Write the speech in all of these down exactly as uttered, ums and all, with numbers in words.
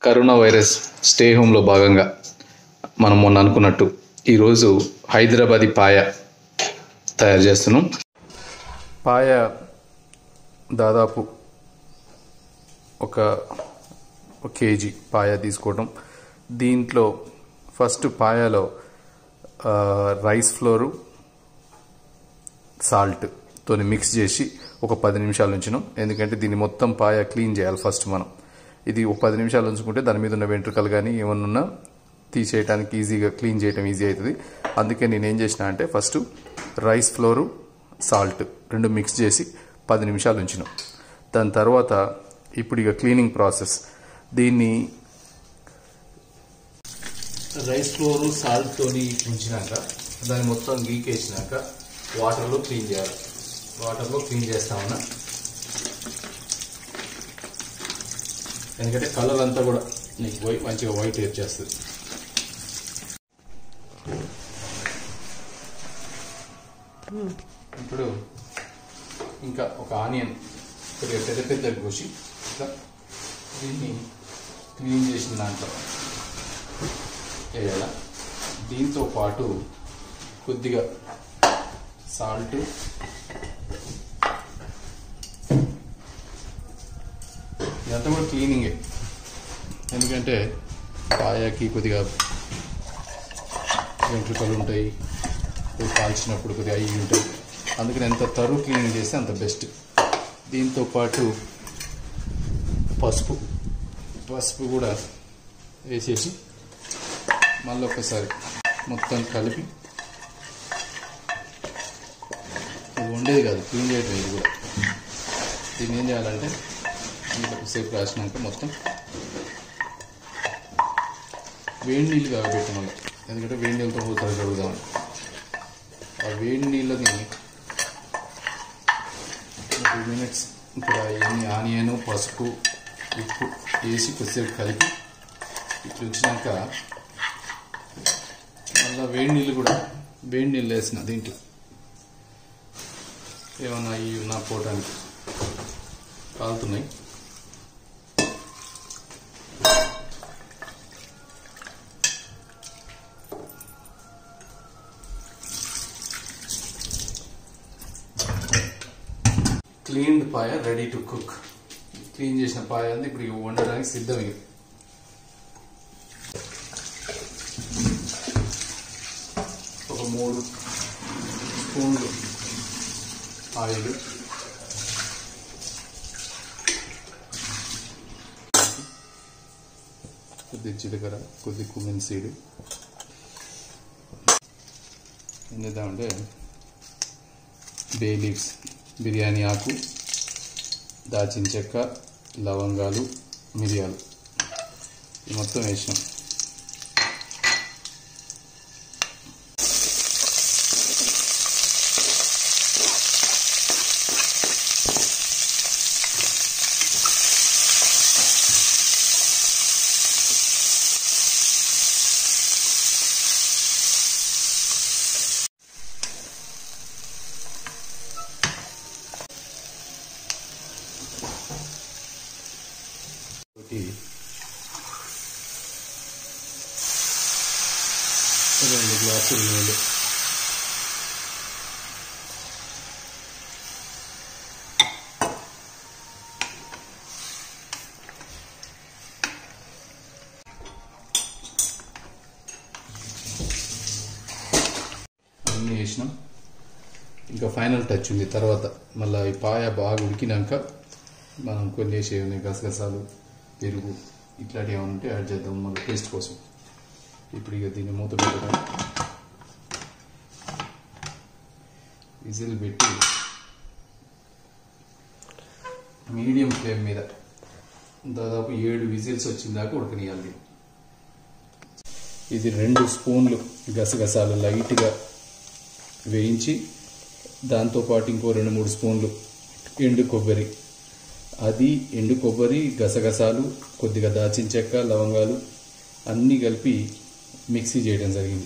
Corona virus stay హోమ్లో భాగంగా మనం మొన్న అనుకున్నట్టు ఈరోజు హైదరాబాదీ పాయ తయారు చేస్తున్నాం. పాయ దాదాపు ఒక కేజీ పాయ తీసుకోవడం. దీంట్లో ఫస్ట్ పాయలో రైస్ ఫ్లోరు సాల్ట్ తోని మిక్స్ చేసి ఒక పది నిమిషాలు ఉంచినాం. ఎందుకంటే దీన్ని మొత్తం పాయ క్లీన్ చేయాలి ఫస్ట్ మనం. ఇది ఒక పది నిమిషాలు ఉంచుకుంటే దాని మీద ఉన్న వెంట్రుకలు కానీ ఏమన్నా తీసేయడానికి ఈజీగా క్లీన్ చేయడం ఈజీ అవుతుంది. అందుకే నేను ఏం చేసిన అంటే ఫస్ట్ రైస్ ఫ్లోరు సాల్ట్ రెండు మిక్స్ చేసి పది నిమిషాలు ఉంచినాం. దాని తర్వాత ఇప్పుడు ఇక క్లీనింగ్ ప్రాసెస్. దీన్ని రైస్ ఫ్లోరు సాల్ట్తోని ఉంచినాక దాన్ని మొత్తం గీకేసినాక వాటర్లో క్లీన్ చేయాలి. వాటర్లో క్లీన్ చేస్తామన్నా ఎందుకంటే కలర్ అంతా కూడా నీకు పోయి మంచిగా వైట్ వచ్చేస్తుంది. ఇప్పుడు ఇంకా ఒక ఆనియన్ కొద్దిగా పెద్ద పెద్ద కోసి ఇట్లా దీన్ని క్లీన్ చేసిన దాంట్లో వేయాలి. దీంతో పాటు కొద్దిగా సాల్ట్, ఇదంతా కూడా క్లీనింగే. ఎందుకంటే పాయకి కొద్దిగా వెంట్రుకలు ఉంటాయి, కాల్చినప్పుడు కొద్దిగా అవి ఉంటాయి. అందుకని ఎంత తరువు క్లీనింగ్ చేస్తే అంత బెస్ట్. దీంతో పాటు పసుపు పసుపు కూడా వేసేసి మళ్ళీ ఒకసారి మొత్తం కలిపి, ఇది వండేది కాదు క్లీన్ చేయడం, ఇది కూడా. దీన్ని ఏం చేయాలంటే ఇంకొకసేపు రాసినాక మొత్తం వేడి నీళ్ళు కాగబెట్టి మళ్ళీ, ఎందుకంటే వేడి నీళ్ళతో పోతారు కడుగుదామని. ఆ వేడి నీళ్ళని టూ మినిట్స్ ఇక్కడ ఎన్ని ఆనియన్ పసుపు ఉప్పు వేసి కొద్దిసేపు కలిపి ఇట్లా ఉంచినాక మళ్ళీ వేడి నీళ్ళు కూడా వేడి నీళ్ళు వేసిన దీంట్లో ఏమన్నా ఇవి ఉన్నా పోవడానికి కాలుతున్నాయి. క్లీన్డ్ పాయ రెడీ టు కుక్. క్లీన్ చేసిన పాయ అంతా ఇప్పుడు వండడానికి సిద్ధమే. ఒక మూడు స్పూన్లు ఆయిల్, కొద్ది జీలకర్ర, కొద్ది కుమిన్ సీడ్. ఏం చేద్దామంటే బే లీవ్స్, బిర్యానీ ఆకు, దాల్చిన చెక్క, లవంగాలు, మిరియాలు ఇది మొత్తం వేసినాం. రెండు గ్లాసులు నీళ్ళు, అన్నీ వేసినాం. ఇంకా ఫైనల్ టచ్ ఉంది. తర్వాత మళ్ళీ ఈ పాయ బాగా ఉడికినాక మనం కొన్ని వేసేవి గసగసాలు, పెరుగు ఇట్లాంటివి ఏమైనా ఉంటే యాడ్ చేద్దాం మళ్ళీ టేస్ట్ కోసం. ఇప్పుడు ఇక దీన్ని మూత పెట్టడం, విజిల్ పెట్టి మీడియం ఫ్లేమ్ మీద దాదాపు ఏడు విజిల్స్ వచ్చిన దాకా ఉడకనియాలి. ఇది రెండు స్పూన్లు గసగసాలు లైట్గా వేయించి, దాంతోపాటు ఇంకో రెండు మూడు స్పూన్లు ఎండు కొబ్బరి, అది ఎండు కొబ్బరి, గసగసాలు, కొద్దిగా దాల్చిన చెక్క, లవంగాలు అన్నీ కలిపి మిక్సీ చేయడం జరిగింది.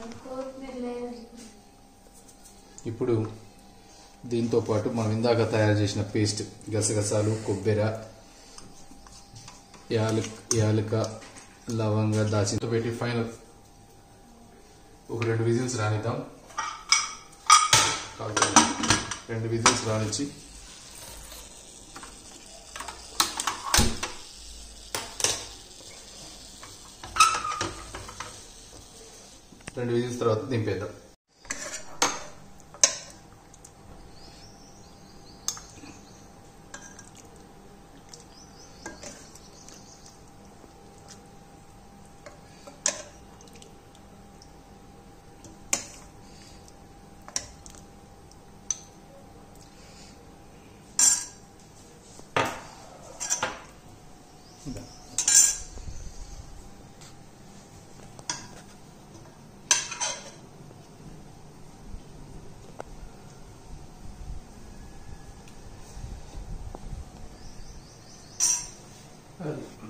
ఇప్పుడు దీంతో పాటు మనం ఇందాక తయారు చేసిన పేస్ట్ గసగసాలు కొబ్బరి యాలక్ యాలక లవంగ దాచితో పెట్టి ఫైనల్ ఒక రెండు విజిల్స్ రానిద్దాం. రెండు విజిల్స్ రానిచ్చి రెండు విజిల్స్ తర్వాత దింపేద్దాం.